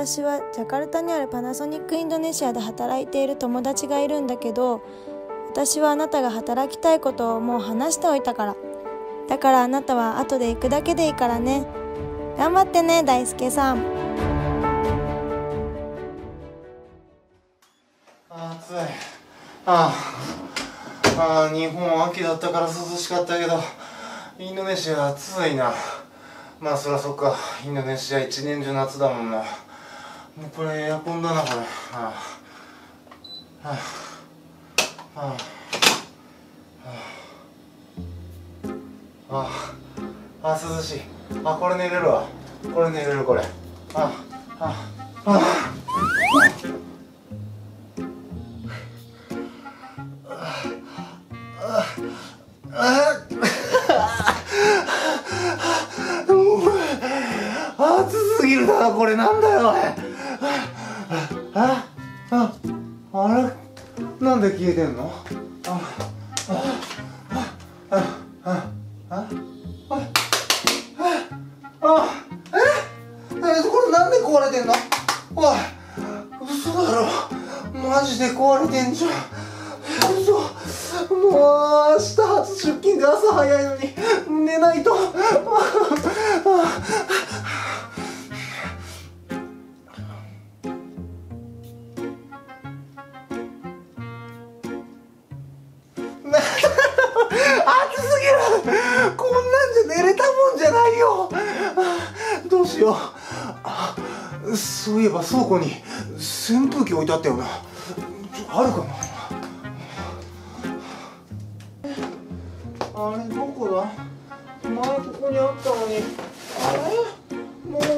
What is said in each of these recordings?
私はジャカルタにあるパナソニックインドネシアで働いている友達がいるんだけど、私はあなたが働きたいことをもう話しておいたから。だからあなたは後で行くだけでいいからね。頑張ってね、大輔さん。 暑い。日本は秋だったから涼しかったけど、インドネシアは暑いな。まあそりゃそっか、インドネシア一年中夏だもんな。もうこれエアコンだな、これ。涼しい。これ寝れるわ。これ寝れる、これ。暑すぎるだろ、これ。なんだよ、おい。あれなんで消えてんの？これなんで壊れてんの？おい、嘘だろ。マジで壊れてんじゃん。嘘。もう明日初出勤で朝早いのに寝ないと。暑すぎる。こんなんじゃ寝れたもんじゃないよ。どうしよう。そういえば倉庫に扇風機置いてあったよな。あるかな。あれどこだ。前ここにあったのに。あれもう見て、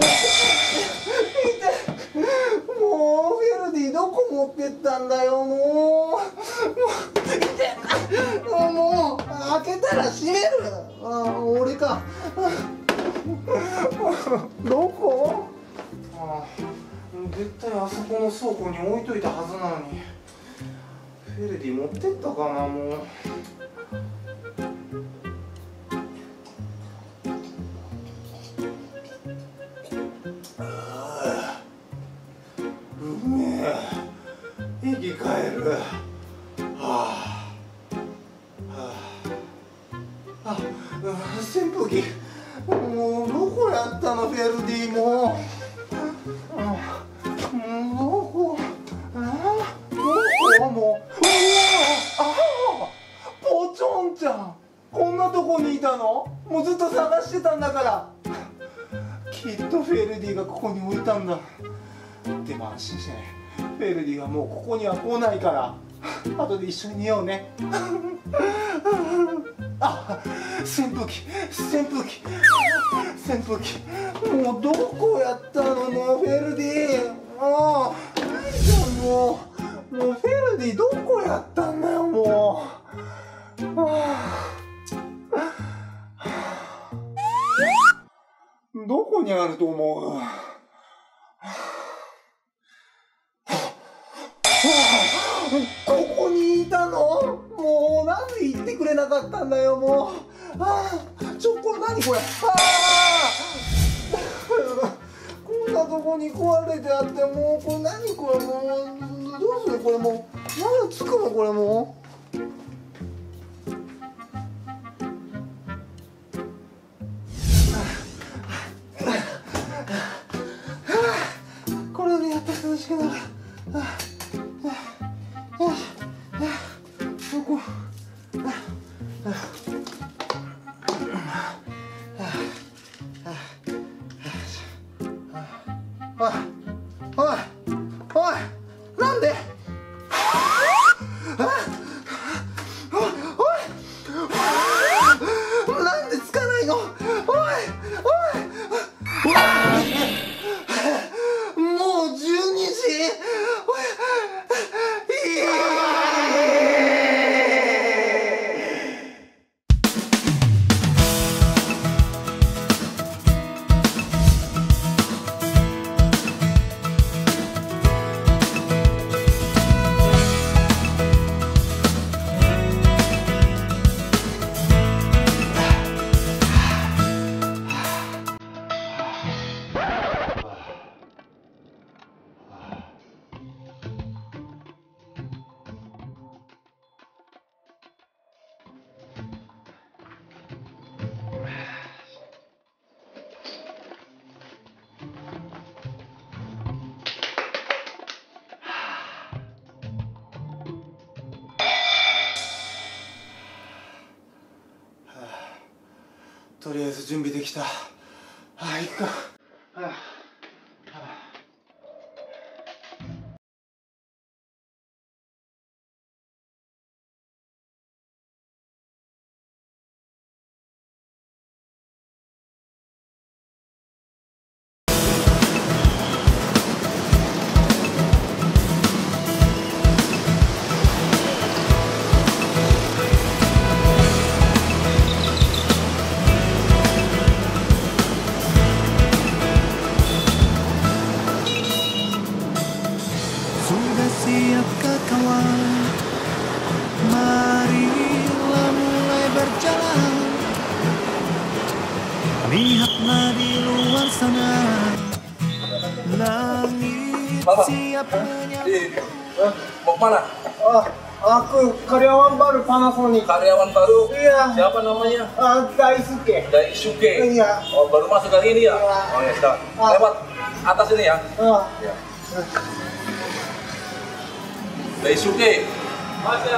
もうフェルディどこ持ってったんだよ。もう開けたら閉める。俺か。どこ？絶対あそこの倉庫に置いといたはずなのに。フェルディ持ってったかな、もう。うめえ。駅帰る。扇風機。もうどこやったの、フェルディ。もうどこ？もうポチョンちゃん、こんなとこにいたの？もうずっと探してたんだから。きっとフェルディがここに置いたんだ。でも安心してね、フェルディはもうここには来ないから、後で一緒に寝ようね。扇風機。もうどこやったの、もうフェルディ。もうフェルディどこやったんだよ、もう。どこにあると思う？ここにいたの？もうなんで言ってくれなかったんだよ、もう。これ何これ。こんなとこに壊れてあって、もうこれ何これ。もうどうするこれ。もう何つくのこれ。もうこれでやっと涼しくなる。おいなんで？ とりあえず準備できた。いっか。 Sudah siapkah kawan? Marilah mulai berjalan. Lihatlah di luar sana, langit siap menyambut. Mau kemana? Aku karyawan baru Panasonic. Karyawan baru? Iya. Siapa namanya? Daisuke. Daisuke? Iya. Oh, baru masuk kali ini ya? Iya. Oh ya, sudah. Lewat atas ini ya? Iya. Daisuke. Mas ya.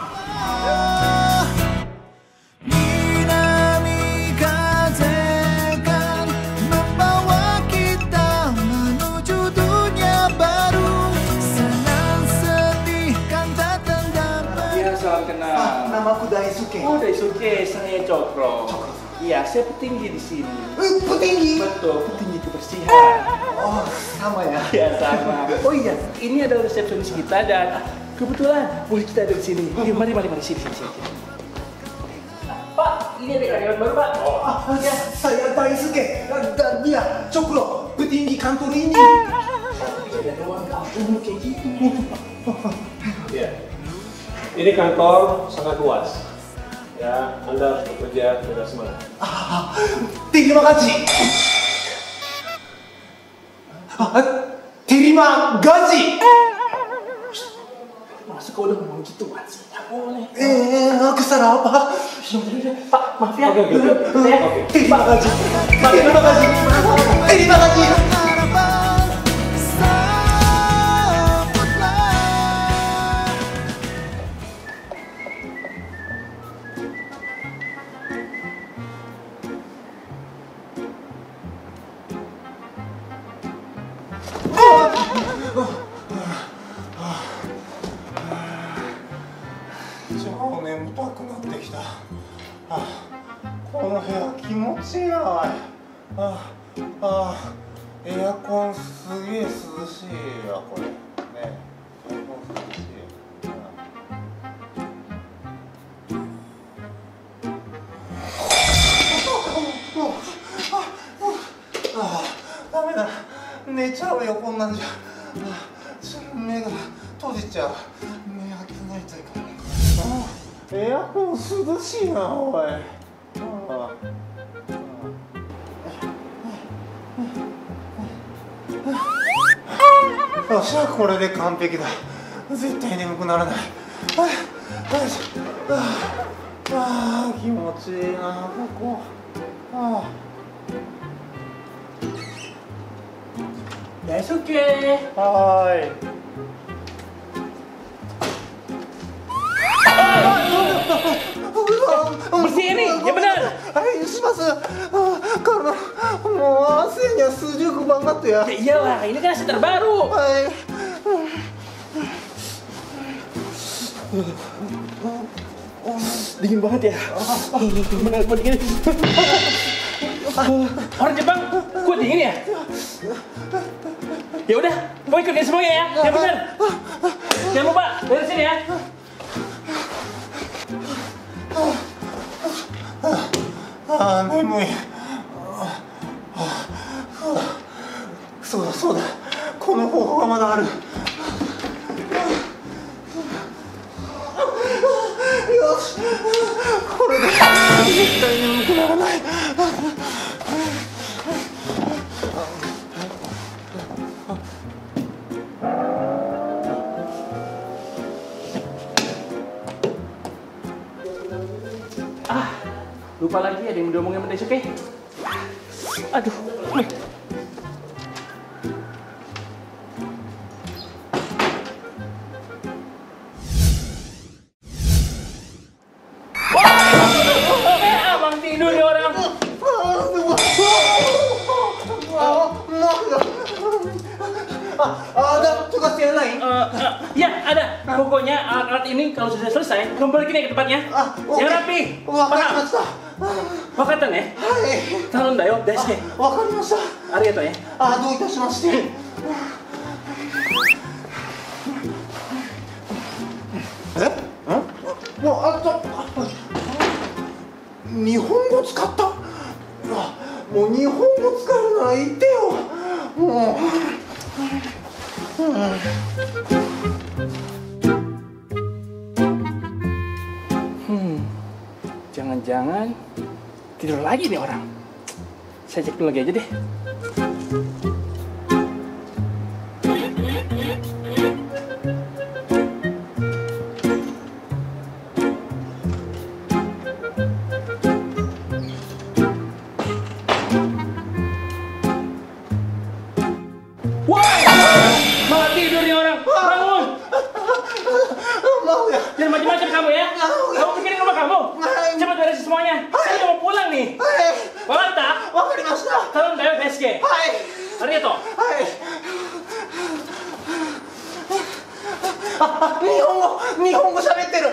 Minamikaze kan membawa kita menuju dunia baru. Senang sedih kan tak terdapat. Ya, salam kenal. Namaku Daisuke. Oh, Daisuke, saya Cokro. Iya, saya petinggi di sini. Petinggi. Betul, petinggi kebersihan. Oh, sama ya. Ya, sama. Oh iya, ini adalah resepsionis kita dan kebetulan boleh kita ada di sini. Yuk, mari, sini. Pak, ini ada karyawan baru, Pak. Ya, saya Daisuke dan dia Cokro, petinggi kantor ini. Ada ruang tamu kayak gitu. Ya, ini kantor sangat luas. Ya, Anda harus bekerja dengan semangat. Terima kasih. Terima kasih. Masa kau udah ngomong gitu, Pak? Tidak boleh. Aku salah apa? Pak, maaf ya. Oke. Terima kasih. Terima kasih. Terima kasih. Harapan sambutlah. 超眠たくなってきた。この部屋気持ちいいな。エアコンすげえ涼しいわこれ。ね、エアコン涼しい。ダメだ。寝ちゃうよこんなんじゃ。目が閉じちゃう。目開けないといかない。エアコン涼しいなおい。よっしゃ、これで完璧だ。絶対眠くならない。気持ちいいなここ。 Daisuke. Hai. Bersih ini, ya benar. Karena mau AC-nya sejuk banget ya. Ya iyalah, ini kan AC terbaru. Hai. Dingin banget ya. Benar dingin. Orang Jepang, kok dingin ya? Ya udah, mau ikutin semuanya ya. Ya benar. Jangan lupa dari sini ya. Nemui.そうだ。この方法がまだある。よし。これで絶対眠くならない。 Lupa lagi ada yang diomongin sama Daisuke. Aduh. Wah, abang tidur nih orang. masih ada lain? Ya ada. Pokoknya alat-alat ini kalau sudah selesai, kembalikan ke tempatnya. Oke. Yang rapi. Wakarimashita. Wakatan ya? Hai. Talon dayo, deske. Wakarimashita. Arigato ya. どういたしまして。もう日本語使った。もう日本語使うなら言ってよ。もう。 Jangan-jangan tidur lagi nih orang. Saya cek dulu lagi aja deh. Malah tidur nih orang. Bangun. Mau ya? Jangan macam-macam kamu ya. Kamu pikirin rumah kamu. Cepat beresin semuanya. Saya udah mau pulang nih. Walata. わかりました。 Talon dayo, deske. はい。 Arigato. はい。日本語喋ってる。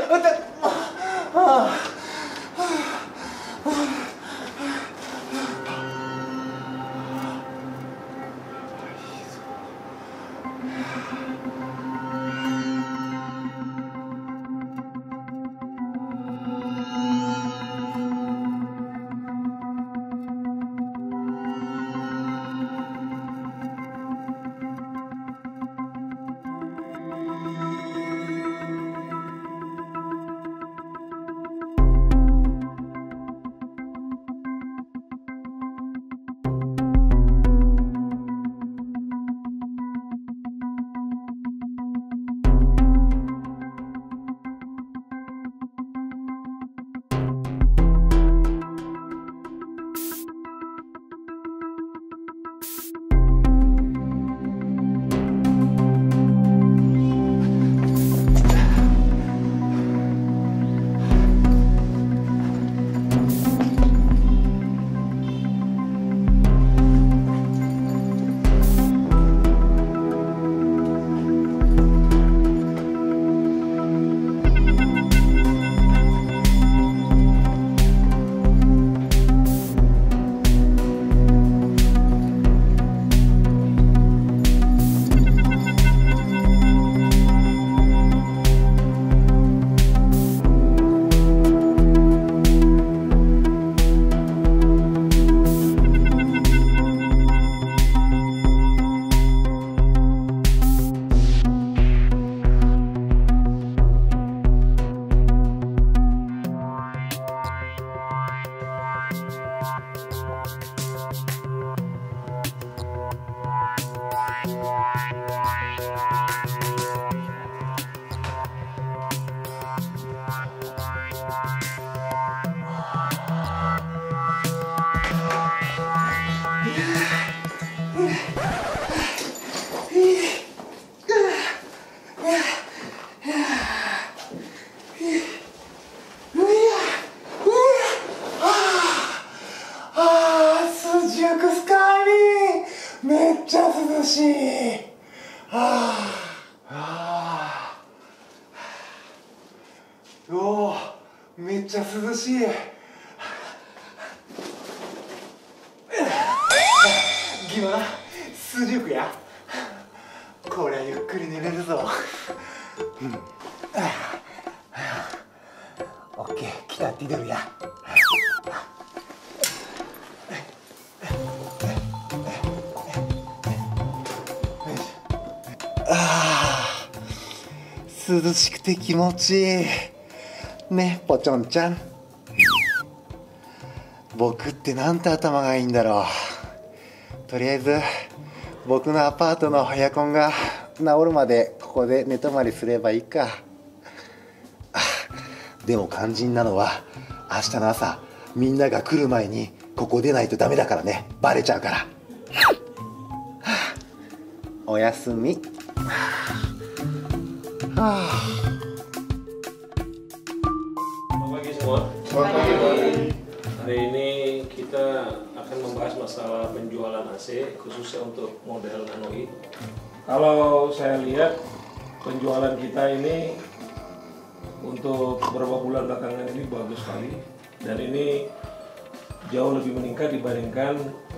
しい。おー、めっちゃ涼しい。ギマ数十や。こりゃゆっくり寝れるぞ。オッケー、来たって出るや。涼しくて気持ちいいね、ポチョンちゃん。僕ってなんて頭がいいんだろう。とりあえず僕のアパートのエアコンが治るまでここで寝泊まりすればいいか。でも肝心なのは明日の朝みんなが来る前にここ出ないとダメだからね。バレちゃうから。おやすみ。 Selamat pagi semua. Selamat pagi. Hari ini kita akan membahas masalah penjualan AC khususnya untuk model Nanoi. Kalau saya lihat penjualan kita ini untuk beberapa bulan belakangan ini bagus sekali, dan ini jauh lebih meningkat dibandingkan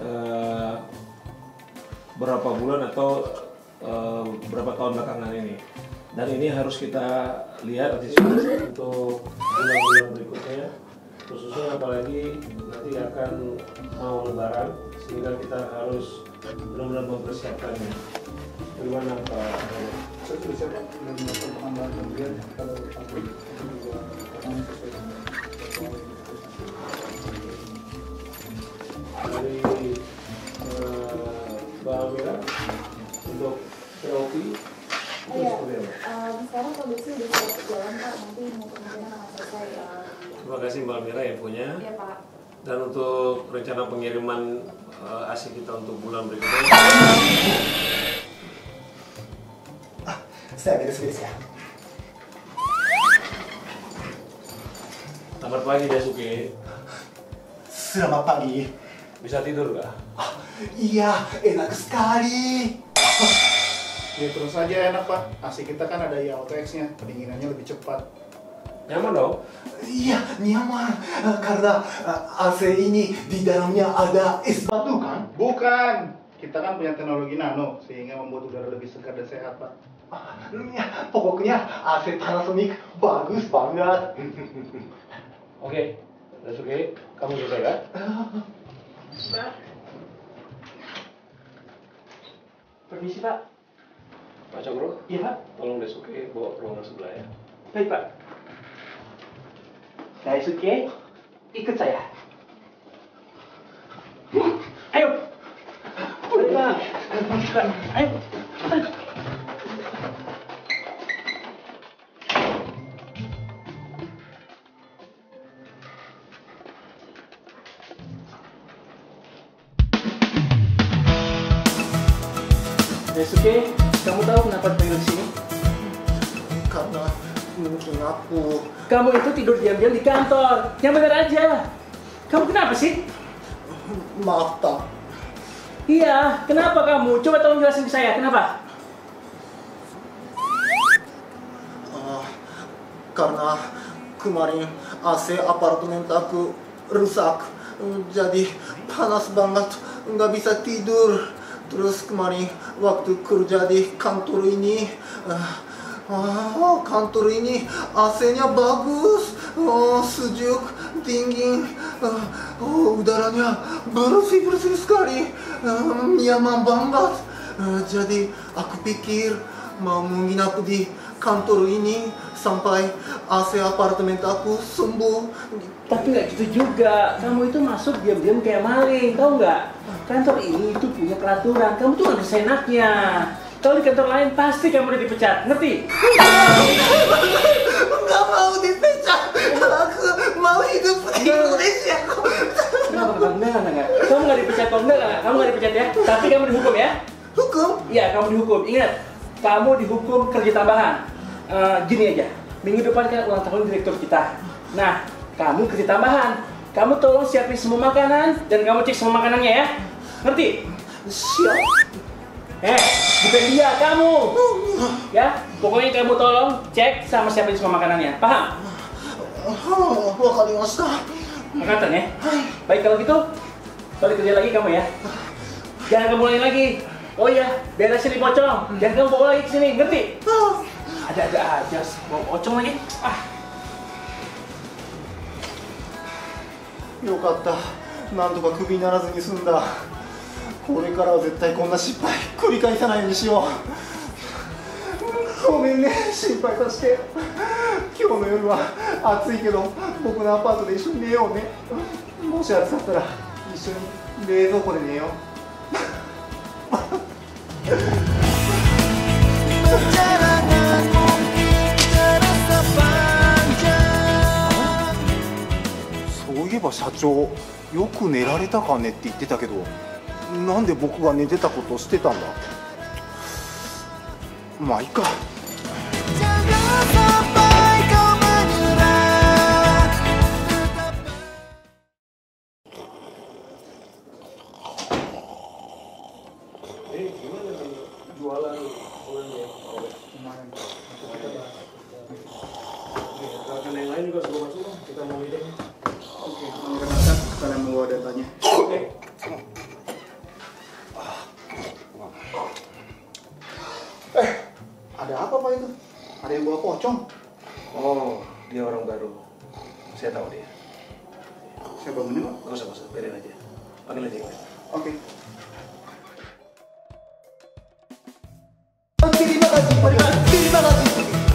berapa bulan atau beberapa tahun belakangan ini. Dan ini harus kita lihat antisipasi untuk bulan-bulan berikutnya, khususnya apalagi nanti akan mau lebaran, sehingga kita harus benar-benar mempersiapkannya. Bagaimana Pak? Saya sudah siap dengan perkembangan pembelian kalau aku juga akan sesuai dari Bawang Merah untuk Cherokee. Iya, sekarang kondisi udah siap jalan Pak, nanti kemungkinan akan selesai. Terima kasih Mbak Mira ya punya. Iya Pak. Dan untuk rencana pengiriman AC kita untuk bulan berikutnya. Saya beres-beres ya. Selamat pagi Dasuke. Selamat pagi. Bisa tidur nggak? Iya, enak sekali. Ya terus aja enak Pak, AC kita kan ada IAOTX-nya, pendinginannya lebih cepat. Nyaman dong? Iya, nyaman. Karena AC ini di dalamnya ada es batu kan? Bukan, kita kan punya teknologi nano sehingga membuat udara lebih segar dan sehat Pak. Ya, pokoknya AC Panasonic bagus banget. Oke, Dasuke, kamu selesai kan? Pak. Permisi Pak. Pak Cokro? Iya Pak. Tolong Dasuke bawa ke ruangan sebelah ya. Baik Pak. Daisuke, ikut saya. Ayo. Baik Pak. Ayo. Daisuke, kamu tahu kenapa dipanggil di sini? Karena mungkin aku Kamu itu tidur diam-diam di kantor. Yang benar aja. Kamu kenapa sih? maaf tak. Iya, kenapa kamu? Coba tolong jelasin ke saya, kenapa? Karena kemarin AC apartemen aku rusak, jadi panas banget, nggak bisa tidur. Terus kemarin waktu kerja di kantor ini, kantor ini AC-nya bagus, sejuk, dingin, udaranya bersih-bersih sekali, nyaman banget. Jadi aku pikir mau menginap di kantor ini sampai AC apartemen aku sembuh. Tapi nggak gitu juga. Kamu itu masuk diam-diam kayak maling, tahu nggak? Kantor ini itu punya peraturan. Kamu tuh nggak bisa enaknya. Kalau di kantor lain pasti kamu udah dipecat, ngerti? Nggak mau dipecat, aku mau hidup di Indonesia. Enggak. Kamu nggak dipecat kok, enggak. Kamu nggak dipecat ya. Tapi kamu dihukum ya. Hukum? Iya, kamu dihukum. Ingat, kamu dihukum kerja tambahan. Gini aja, minggu depan kan ulang tahun direktur kita. Nah, kamu kerja tambahan. Kamu tolong siapin semua makanan dan kamu cek semua makanannya ya. Ngerti? Siap. Bukan dia, kamu. Ya, pokoknya kamu tolong cek sama siapin semua makanannya. Paham? Wakarimashita. Angkatan ya. Baik kalau gitu, balik kerja lagi kamu ya. Jangan kamu ulangin lagi. Oh iya, beresin di pocong. Jangan kamu bawa lagi ke sini, ngerti? Ada aja, bawa pocong lagi. よかった。なんとかクビにならずに済んだ。これからは絶対こんな失敗繰り返さないようにしよう。ごめんね、心配させて。今日の夜は暑いけど僕のアパートで一緒に寝ようね。もし暑かったら一緒に冷蔵庫で寝よう。 Perjalanan mungkin terasa panjang. そういえば社長、よく寝られたかねって言ってたけど、なんで僕が寝てたことをしてたんだ。まあいいか。 Jangan sampai kau menyerah. gimana nih jualan bulannya? Lumayan. Nanti kita bahas. Rekan yang lain juga suruh masuk, kita mau meeting. Oke, rekan-rekan kalian membawa datanya. Oke. Ada apa Pak itu? Ada yang bawa pocong? Oh, dia orang baru. Saya tahu dia. Saya bangunin Pak. Gak usah, biarin aja. Panggil aja. Oke. Terima kasih. Terima kasih.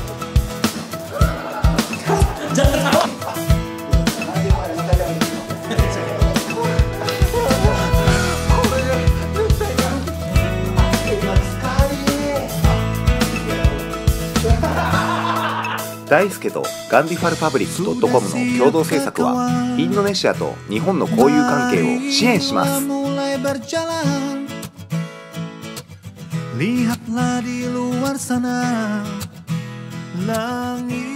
大輔とガンディファルパブリック .com の共同制作はインドネシアと日本の交友関係を支援します。 Lihatlah di luar sana, langit